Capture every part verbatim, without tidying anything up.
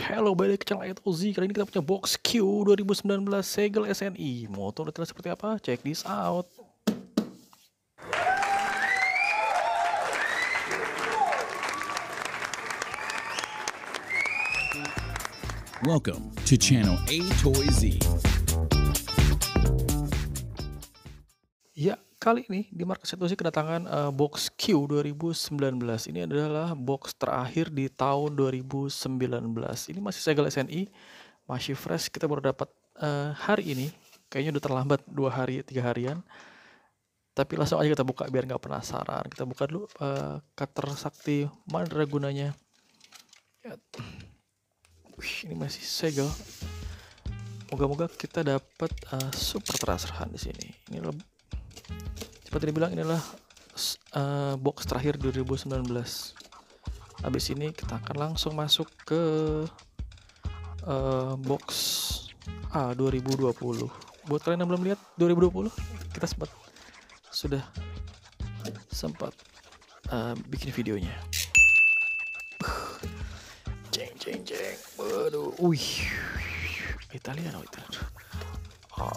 Halo, balik ke channel Etozi. Kali ini kita punya box Q dua ribu sembilan belas segel S N I. Motor detail seperti apa? Check this out. Welcome to channel Etozi. Ya, kali ini di markas Etozi kedatangan uh, box Q dua ribu sembilan belas. Ini adalah box terakhir di tahun dua ribu sembilan belas. Ini masih segel S N I, masih fresh. Kita baru dapat uh, hari ini. Kayaknya udah terlambat dua hari, tiga harian. Tapi langsung aja kita buka biar nggak penasaran. Kita buka dulu uh, cutter sakti mandragunanya. Ya. Wih, ini masih segel. Moga-moga kita dapat uh, super teraserhan di sini. Ini lebih, seperti dibilang inilah uh, box terakhir dua ribu sembilan belas. Habis ini kita akan langsung masuk ke uh, box A dua ribu dua puluh. Buat kalian yang belum lihat dua ribu dua puluh, kita sempat sudah sempat uh, bikin videonya. Jeng jeng jeng. Waduh, wih. Italiano itu. Oh.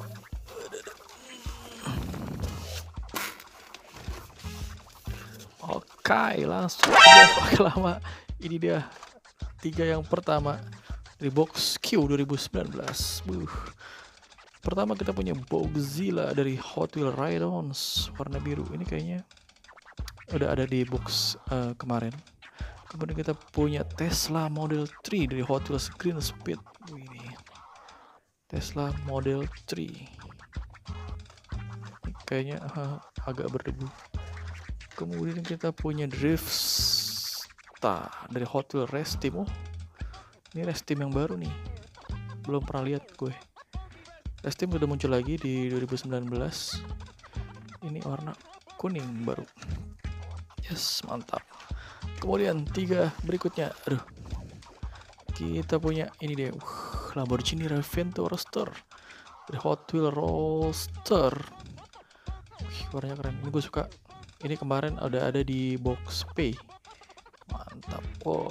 Oke, langsung pakai lama. Ini dia tiga yang pertama dari box Q dua ribu sembilan belas. Buh. Pertama kita punya Bogzilla dari Hot Wheels Ride-Ons warna biru. Ini kayaknya udah ada di box uh, kemarin. Kemudian kita punya Tesla Model tiga dari Hot Wheels Green Speed. Ini Tesla Model tiga. Ini kayaknya uh, agak berdebu. Kemudian kita punya Driftstar dari Hot Wheels Race Team. Oh, ini Race Team yang baru nih. Belum pernah lihat gue. Race Team udah muncul lagi di dua ribu sembilan belas. Ini warna kuning baru. Yes, mantap. Kemudian tiga berikutnya, aduh, kita punya ini deh, uh, Lamborghini Revento Roadster dari Hot Wheels Roadster. Wih, warnanya keren. Ini gue suka. Ini kemarin udah ada di box P. Mantap. Wow.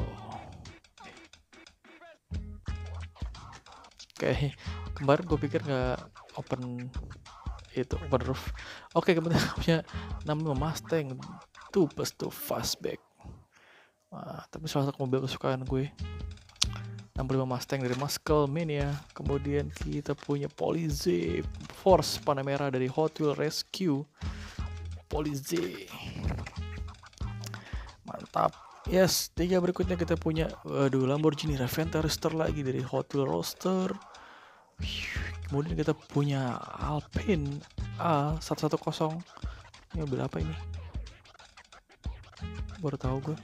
Oke, kemarin gue pikir nggak open itu open roof. Oke, kemudian punya namanya Mustang two plus two fastback. Wah, tapi salah satu mobil kesukaan gue enam puluh lima Mustang dari Muscle Mania. Kemudian kita punya Polize Force Panamera dari Hot Wheels Rescue. Polize, mantap. Yes, tiga berikutnya kita punya waduh Lamborghini Reventa Roadster lagi dari Hot Wheels Roadster. Kemudian kita punya Alpine A seratus sepuluh. Ini mobil apa ini? Baru tahu gue.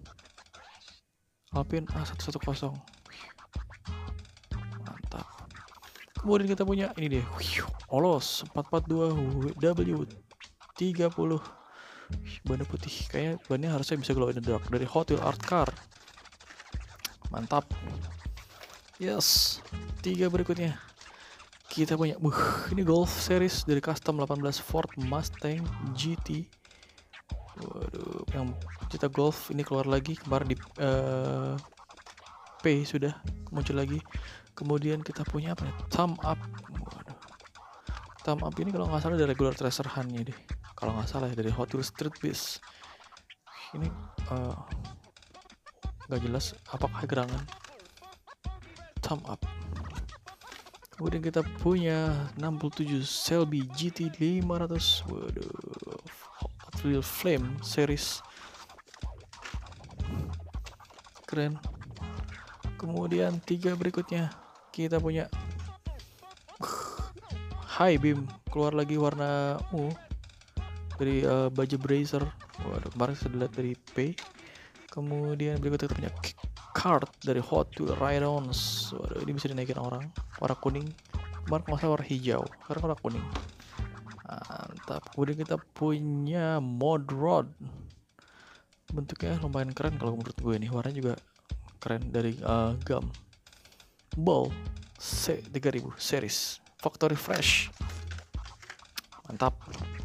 Alpine A seratus sepuluh. Mantap. Kemudian kita punya ini deh. Olos empat empat dua W tiga puluh. Ban putih. Kayaknya bannya harusnya bisa glow in the dark dari Hot Wheels Art Car. Mantap. Yes. Tiga berikutnya. Kita punya uh, ini Golf Series dari Custom delapan belas Ford Mustang G T. Waduh, yang kita Golf ini keluar lagi kemarin di uh, P sudah muncul lagi. Kemudian kita punya apa ya? Thumb Up. Waduh. Thumb Up ini kalau nggak salah dari regular tracerhannya deh. Kalau nggak salah ya dari Hot Wheels Street Beast. Ini uh, nggak jelas apakah gerangan. Thumb Up. Kemudian kita punya enam puluh tujuh Shelby G T lima ratus. Waduh. Hot Wheels Flame series. Keren. Kemudian tiga berikutnya kita punya High Beam keluar lagi warna ungu dari uh, baju Brazer. Waduh, kemarin saya lihat dari P. Kemudian berikutnya kita punya Kart dari Hot Wheels Ride-Ons. Waduh, ini bisa dinaikin orang. Warna kuning. Kemarin kalau saya warna hijau, sekarang warna kuning. Mantap. Kemudian kita punya Mod Rod. Bentuknya lumayan keren kalau menurut gue nih. Warnanya juga keren dari uh, Gum Ball C tiga ribu series Factory Fresh. Mantap.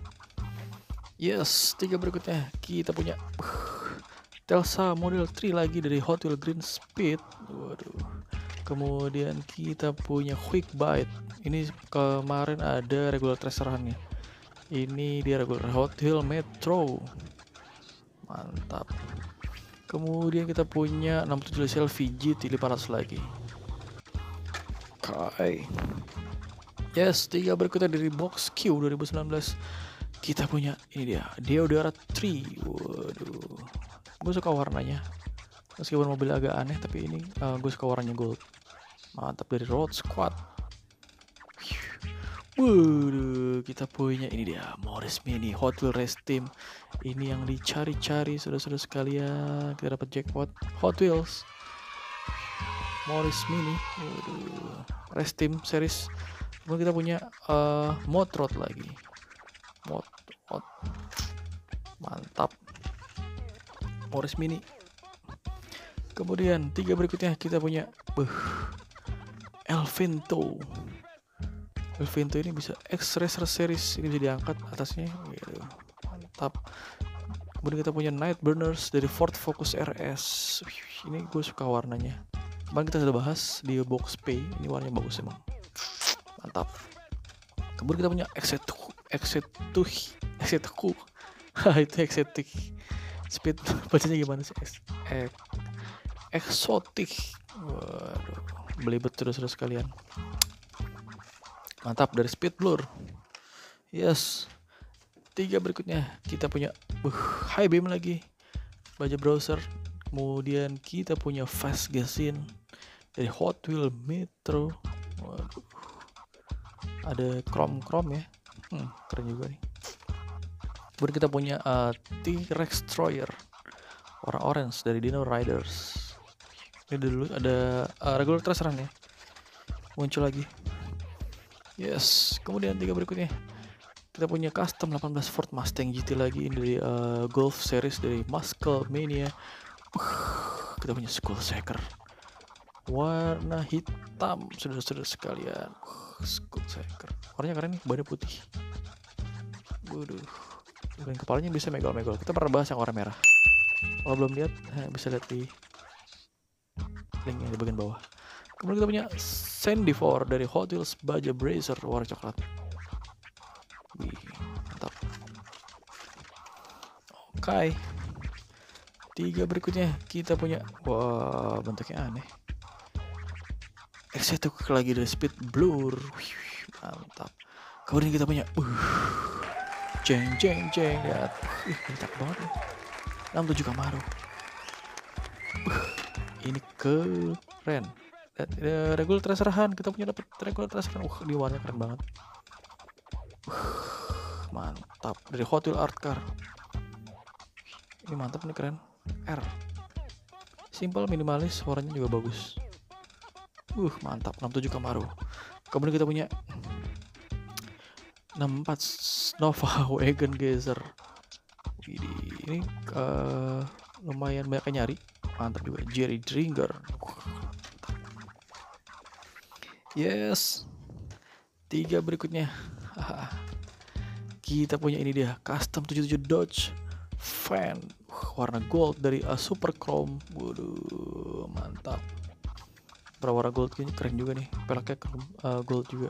Yes, tiga berikutnya kita punya uh, Tesla Model tiga lagi dari Hot Wheels Green Speed. Waduh. Kemudian kita punya Quick Bite. Ini kemarin ada regular tracerannya. Ini dia regular Hot Wheel Metro. Mantap. Kemudian kita punya enam puluh tujuh L V G T lima ratus lagi. Oke. Yes, tiga berikutnya dari box Q dua ribu sembilan belas. Kita punya ini dia, Deodara tiga. Waduh. Gue suka warnanya. Meskipun mobil agak aneh, tapi ini uh, gue suka warnanya gold. Mantap, dari Road Squad. Waduh, kita punya ini dia, Morris Mini Hot Wheel Race Team. Ini yang dicari-cari saudara-saudara sekalian. Kita dapat jackpot Hot Wheels Morris Mini. Waduh, Race Team series. Kemudian kita punya uh, Mod Road lagi. Mod, mod. Mantap, Morris Mini. Kemudian tiga berikutnya kita punya uh, Elvento. Elvento ini bisa X Racer Series, ini bisa diangkat atasnya. Gitu. Mantap. Kemudian kita punya Night Burners dari Ford Focus R S. Ini gue suka warnanya. Kemarin kita sudah bahas di box P. Ini warnanya bagus emang. Mantap. Kemudian kita punya Exetu, Exetu, Exetu. Itu Exetu. Speed bacanya gimana sih? Ex, ex, eksotik. Waduh, belibet saudara sekalian. Mantap, dari Speed Blur. Yes. Tiga berikutnya kita punya uh, High Beam lagi, baja browser. Kemudian kita punya Fast Gasin dari Hot Wheel Metro. Waduh. Ada chrome-chrome ya. Hmm, keren juga nih. Kemudian kita punya uh, T-Rex Destroyer warna orange dari Dino Riders. Ini dulu ada uh, regular traceran ya. Muncul lagi. Yes. Kemudian tiga berikutnya kita punya custom delapan belas Ford Mustang G T lagi. Ini dari uh, Golf Series dari Muscle Mania. Uh, kita punya Skull Shaker warna hitam, saudara-saudara sekalian. Uh, Skull Shaker warnanya keren nih, badannya putih. Waduh. Dan kepalanya bisa megol-megol. Kita pernah bahas yang warna merah. Kalau belum lihat, eh, bisa lihat di link yang di bagian bawah. Kemudian kita punya Sandy Four dari Hot Wheels baja Bracer warna coklat. Wih, mantap. Oke. Tiga berikutnya kita punya, wah, bentuknya aneh. Exetuk lagi dari Speed Blur. Wih, mantap. Kemudian kita punya, uh, jeng jeng jeng, lihat. Ih, mantap banget nih. enam puluh tujuh Camaro. Uh, ini keren. Lihat, uh, regular traceran, kita punya dapat regular traceran. Uh, di warnanya keren banget. Uh, mantap, dari Hot Wheel Art Car. Ini mantap nih, keren. R. Simple, minimalis, warnanya juga bagus. Uh, mantap, enam puluh tujuh Camaro. Kemudian kita punya enam puluh empat Nova Wagon Gazer. Ini uh, lumayan banyak nyari. Mantap juga, Jerry Dringer. Yes. Tiga berikutnya. Kita punya ini dia, custom tujuh puluh tujuh Dodge Fan warna gold dari uh, Super Chrome. Waduh, mantap. Berwarna gold ini keren juga nih. Pelaknya uh, gold juga.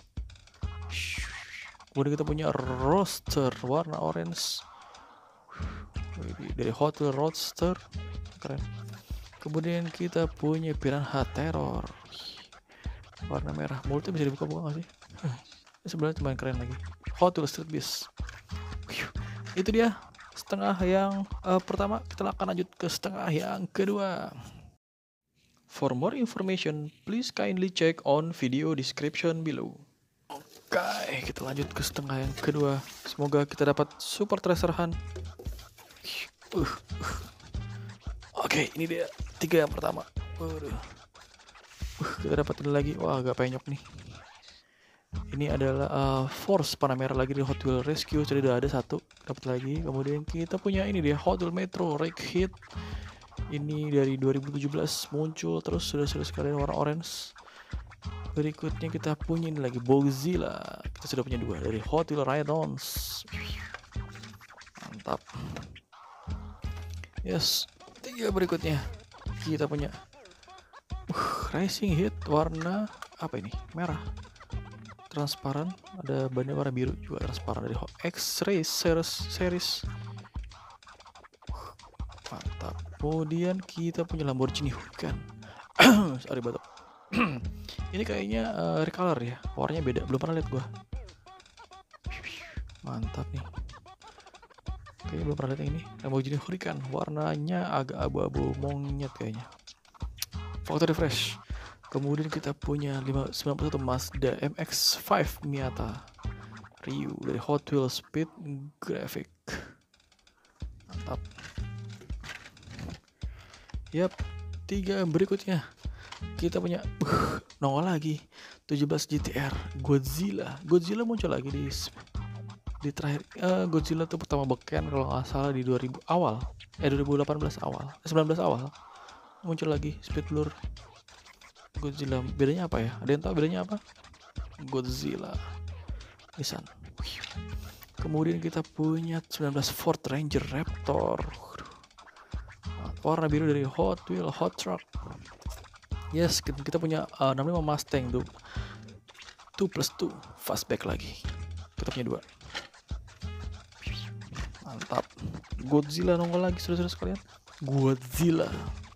Kemudian kita punya Roadster warna orange dari Hot Wheels Roadster, keren. Kemudian kita punya Piranha Terror warna merah. Mulutnya bisa dibuka-buka nggak sih? Ini sebenarnya cuma keren lagi. Hot Wheels Street Beast. Itu dia setengah yang uh, pertama. Kita akan lanjut ke setengah yang kedua. For more information, please kindly check on video description below. Oke, kita lanjut ke setengah yang kedua. Semoga kita dapat super traceran. Uh, uh. Oke, ini dia tiga yang pertama. Waduh. Uh, kita dapat ini lagi. Wah, agak penyok nih. Ini adalah uh, Force Panamera lagi di Hot Wheels Rescue. Jadi udah ada satu, dapat lagi. Kemudian kita punya ini dia Hot Wheels Metro Rake Hit. Ini dari dua ribu tujuh belas muncul terus, sudah-sudah sekalian warna orange. Berikutnya kita punya ini lagi Bogzilla. Kita sudah punya dua dari Hot Wheels Ride-Ons. Mantap. Yes. Tiga berikutnya kita punya uh, Racing Heat warna apa ini? Merah. Transparan, ada bannya warna biru juga transparan dari X-Ray series, series. Mantap. Kemudian kita punya Lamborghini Huracan. Sorry batuk. Ini kayaknya uh, recolor ya, warnanya beda, belum pernah lihat gua. Mantap nih. Kayaknya belum pernah lihat yang ini. Lamborghini Huracan, warnanya agak abu-abu monyet kayaknya. Factory fresh. Kemudian kita punya lima sembilan puluh satu Mazda M X lima Miata Ryu dari Hot Wheels Speed Graphic. Mantap. Yap, tiga berikutnya kita punya uh, nongol lagi tujuh belas G T R Godzilla. Godzilla muncul lagi di di terakhir uh, Godzilla tuh pertama beken kalau nggak salah di dua ribu awal, eh dua ribu delapan belas awal, eh, sembilan belas awal muncul lagi Speed Blur Godzilla. Bedanya apa ya? Ada yang tahu bedanya apa? Godzilla Nissan. Kemudian kita punya sembilan belas Ford Ranger Raptor warna biru dari Hot Wheels Hot Truck. Yes, kita punya uh, enam puluh lima Mustang tuh dua plus dua fastback lagi. Kita punya dua. Mantap. Godzilla nongol lagi saudara-saudara sekalian. Godzilla.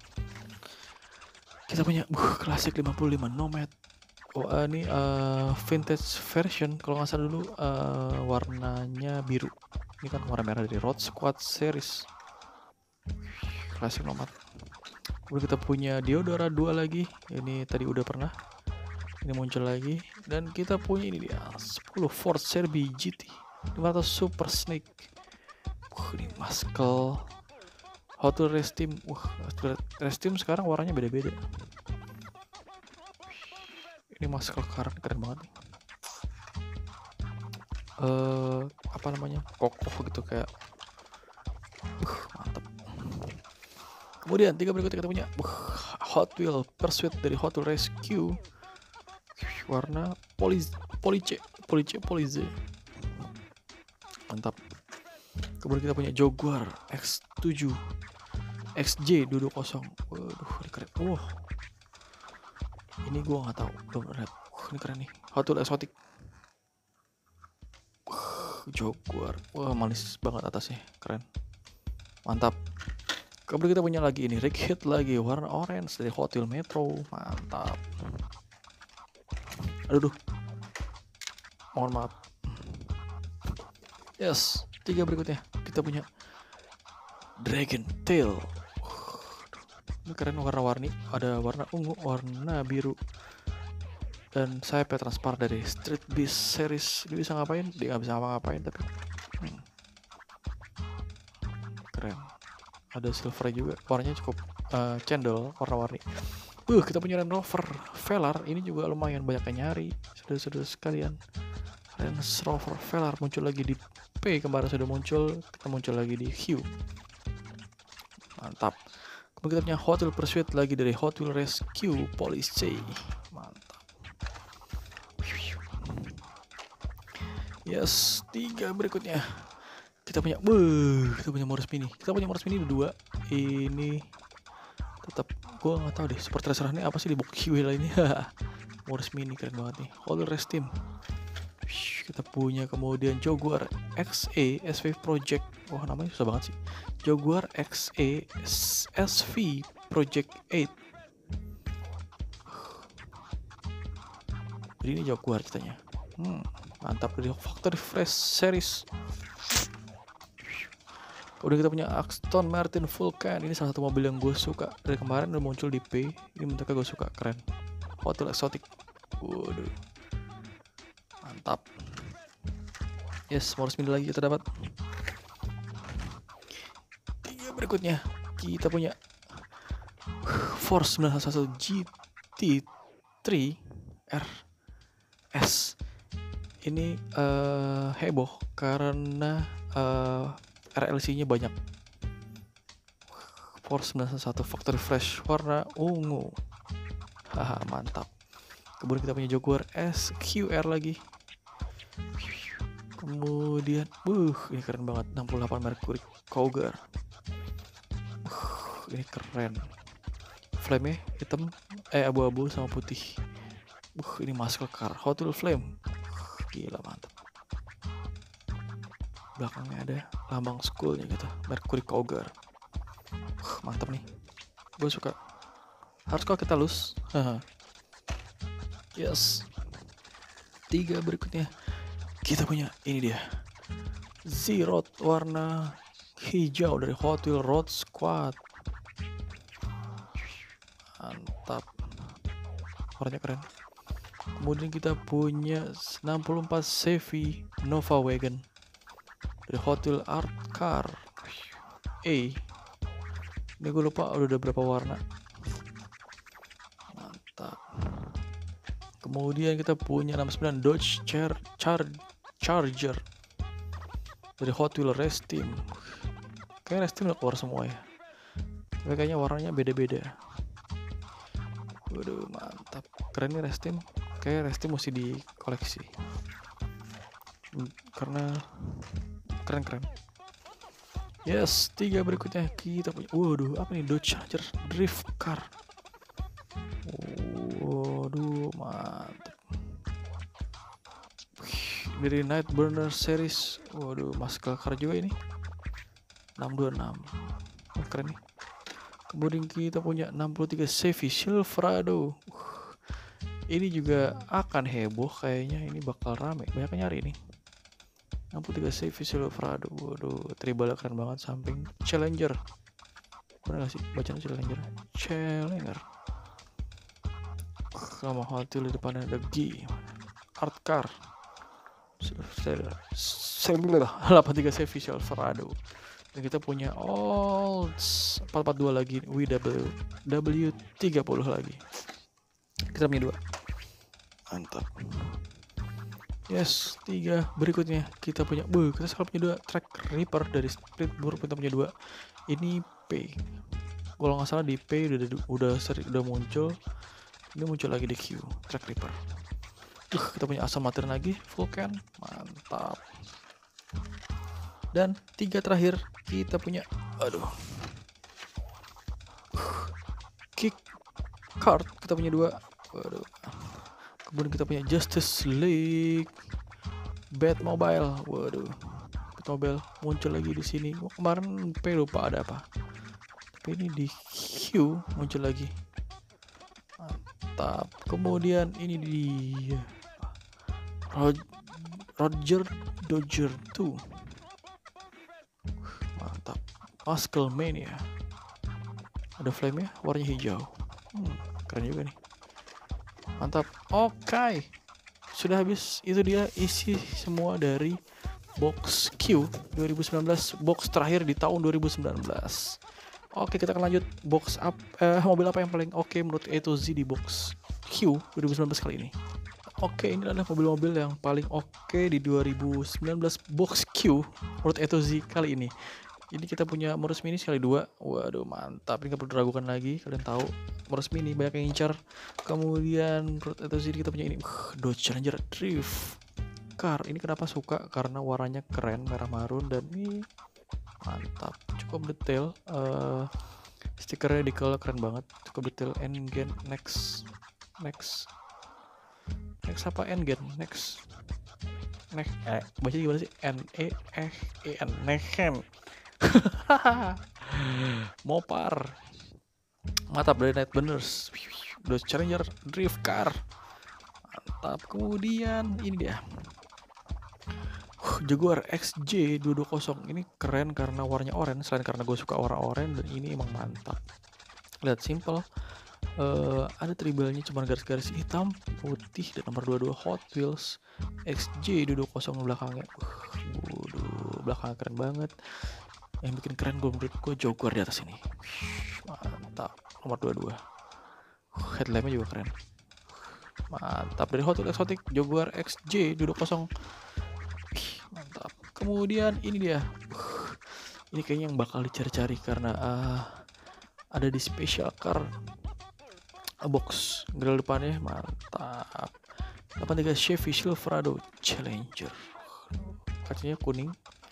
Kita punya uh, klasik lima puluh lima Nomad. Oh, uh, ini uh, vintage version kalau nggak salah dulu uh, warnanya biru. Ini kan warna merah dari Road Squad series. Klasik Nomad. Kemudian kita punya Deodora dua lagi. Ini tadi udah pernah. Ini muncul lagi. Dan kita punya ini dia sepuluh Ford Shelby G T lima ratus Super Snake. Uh, ini Muscle Hot Wheels Race Team. Wah, uh, Race Team sekarang warnanya beda-beda. Ini Muscle Car keren banget nih. Uh, apa namanya? Kokoh gitu kayak. Uh, mantap. Kemudian tiga berikutnya kita punya uh, Hot Wheels Pursuit dari Hot Wheels Rescue warna police police police police. Mantap. Kemudian kita punya Jaguar X tujuh X J dua dua nol. Waduh, ini keren. Wow. Ini gua nggak tahu, belum lihat. Uh, ini keren nih. Hot Wheels Exotic. Uh, Jaguar. Wah, manis banget atasnya, keren. Mantap. Kemudian kita punya lagi ini Rig Hit lagi warna orange dari Hot Wheels Metro. Mantap. Aduh, mohon maaf. Yes, tiga berikutnya kita punya Dragon Tail. Ini keren warna-warni. Ada warna ungu, warna biru, dan sayapnya transparan dari Street Beast series. Dia bisa ngapain? Dia nggak bisa ngapa-ngapain tapi hmm. keren. Ada silver juga, warnanya cukup uh, cendol, warna-warni. Uh, kita punya Range Rover Velar, ini juga lumayan banyak yang nyari, saudara-saudara sekalian. Range Rover Velar muncul lagi di P, kemarin sudah muncul, kita muncul lagi di Q. Mantap. Kemudian kita punya Hot Wheels Pursuit lagi dari Hot Wheels Rescue Police C. Mantap. Yes, tiga berikutnya. Kita punya, wuh, kita punya Morris Mini. Kita punya Morris Mini dua. Ini tetap, gue nggak tahu deh. Super terserah ini apa sih di box Q L ini? Morris Mini keren banget nih. Hot Wheels Race Team. Kita punya kemudian Jaguar X A S V Project. Wah, namanya susah banget sih. Jaguar X A S V Project delapan. Jadi ini Jaguar kitanya. Hmm, mantap dari Factory Fresh series. Udah kita punya Aston Martin Vulcan. Ini salah satu mobil yang gue suka dari kemarin, udah muncul di P. Ini bentuknya gue suka, keren. Hot Wheels Exotic. Waduh, mantap. Yes, Morris Mini lagi kita dapat. Tiga berikutnya kita punya Force sembilan satu G T tiga R S. Ini uh, heboh karena uh, R L C-nya banyak. Force sembilan satu Factory Fresh warna ungu. Haha, mantap. Kemudian kita punya Jaguar S Q R lagi. Kemudian, uh, ini keren banget, enam puluh delapan Mercury Cougar. Uh, ini keren. Flame-nya hitam, eh abu-abu sama putih. Uh, ini muscle car Hot Wheels Flame. Uh, gila mantap. Belakangnya ada lambang schoolnya gitu, Mercury Cougar. Uh, mantap nih, gue suka. Harus kalau kita lus. Yes. Tiga berikutnya kita punya ini dia, Z-Road warna hijau dari Hot Wheels Road Squad. Mantap, warnanya keren. Kemudian kita punya enam puluh empat Chevy Nova Wagon dari Hot Wheels Art Car. Eh, ini gue lupa udah ada berapa warna. Mantap. Kemudian kita punya enam puluh sembilan Dodge Char Char Charger dari Hot Wheels Race Team. Kayak Race Team udah keluar semua ya, tapi kayaknya warnanya beda-beda. Waduh mantap, keren nih Race Team. Kayak Race Team mesti dikoleksi karena keren-keren. Yes, tiga berikutnya kita punya, waduh apa nih, Dodge Charger Drift Car. Waduh mantap. Dari Night Burner Series. Waduh, muscle car juga ini, enam dua enam. Oh, keren nih. Kemudian kita punya enam puluh tiga Chevy Silverado. Uh, ini juga akan heboh kayaknya, ini bakal rame, banyak yang nyari nih. enam puluh tiga Chevy Silverado. Waduh, tribalnya keren banget, samping Challenger. Bener gak sih bacaan Challenger? Challenger. Sama Hot Wheels di depannya ada G. Art Car. delapan puluh tiga Chevy Silverado. Dan kita punya Olds empat empat dua lagi, W W W tiga puluh lagi. Kita punya dua. Mantap. Yes, tiga berikutnya kita punya, buh, kita sekarang punya dua Track Reaper dari Splitboard. Kita punya dua. Ini P. Kalau nggak salah di P udah udah seri, udah muncul. Ini muncul lagi di Q, Track Reaper. Uh, kita punya asam materin lagi, Vulcan. Mantap. Dan tiga terakhir kita punya, aduh, uh, Kick Kart. Kita punya dua. Waduh. Kemudian kita punya Justice League Batmobile. Waduh, Batmobile muncul lagi di sini. Kemarin P lupa ada apa, tapi ini di Q muncul lagi. Mantap. Kemudian ini di Roger Dodger dua. Mantap. Muscle Mania. Ada flame ya, warnanya hijau. Hmm, keren juga nih. Mantap. Oke, okay. Sudah habis. Itu dia isi semua dari box Q dua ribu sembilan belas, box terakhir di tahun dua ribu sembilan belas. Oke, kita akan lanjut box up, eh, mobil apa yang paling oke okay menurut A to Z di box Q dua ribu sembilan belas kali ini. Oke, ini adalah mobil-mobil yang paling oke okay di dua ribu sembilan belas box Q menurut A to Z kali ini. Ini kita punya Morris Mini sekali dua. Waduh mantap, ini gak perlu diragukan lagi, kalian tahu Morris Mini banyak yang incar. Kemudian menurut A to Z kita punya ini, uh, Dodge Challenger Drift Car. Ini kenapa suka, karena warnanya keren, merah marun, dan ini mantap, cukup detail. Uh, stikernya decal keren banget, cukup detail. Engen next next next apa Engen next next eh baca gimana sih, N E X E N Nexen. Mopar mantap dari Night Burners. Dodge Challenger Drift Car mantap. Kemudian ini dia, Jaguar X J dua dua nol. Ini keren karena warnanya oranye, selain karena gue suka warna oranye, dan ini emang mantap. Lihat, simple. Uh, ada tribalnya cuma garis-garis hitam, putih, dan nomor dua puluh dua Hot Wheels X J dua dua nol belakangnya. Uh, waduh, belakangnya keren banget. Yang bikin keren gue menurut gue Jaguar di atas ini. Mantap, nomor dua puluh dua. Uh, headlampnya juga keren. Mantap, dari Hot Wheels Exotic Jaguar X J dua dua nol. Mantap. Kemudian ini dia, uh, ini kayaknya yang bakal dicari-cari karena uh, ada di special car box grill depannya. Mantap. delapan puluh tiga Chevy Silverado Challenger. Kacanya kuning,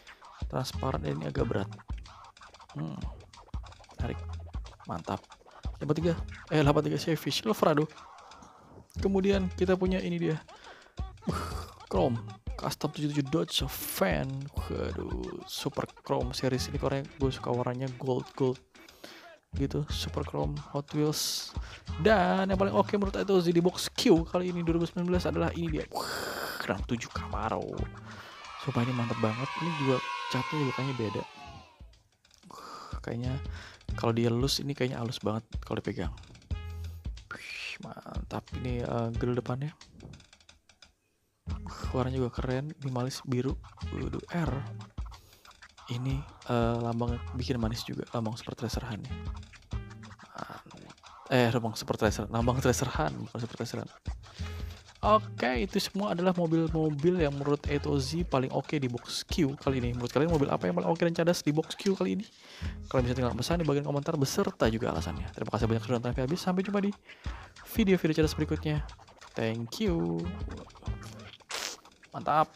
transparan, dan ini agak berat. Hmm, tarik. Mantap. delapan tiga eh delapan tiga Chevy Silverado. Kemudian kita punya ini dia. Uh, Chrome Custom tujuh puluh tujuh Dodge Fan. Waduh, Super Chrome series ini karena gue suka warnanya gold gold gitu, Super Chrome Hot Wheels. Dan yang paling oke menurut itu di box Q kali ini dua ribu sembilan belas adalah ini dia. Wah, enam tujuh Camaro. Sumpah ini mantap banget. Ini juga catnya juga kayaknya beda. Uh, kayaknya kalau dia halus ini kayaknya halus banget kalau dipegang. Wih, mantap. Ini uh, grill depannya. Uh, warnanya juga keren, minimalis biru. Waduh, R. Ini uh, lambang bikin manis juga, lambang Super Tracer Han. Eh, lambang Super Tracer, lambang Tracer Han, bukan Super Tracer Han. Oke, itu semua adalah mobil-mobil yang menurut A to Z paling oke di box Q kali ini. Menurut kalian mobil apa yang paling oke dan cadas di box Q kali ini? Kalian bisa tinggal pesan di bagian komentar beserta juga alasannya. Terima kasih banyak sudah nonton sampai habis. Sampai jumpa di video-video cadas berikutnya. Thank you. Mantap.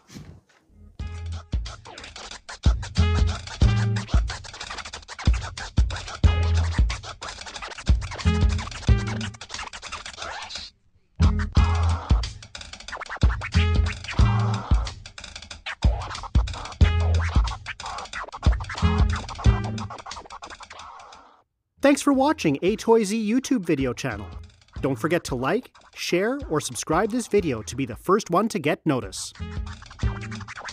Thanks for watching A Toy Z YouTube video channel. Don't forget to like, share, or subscribe this video to be the first one to get notice.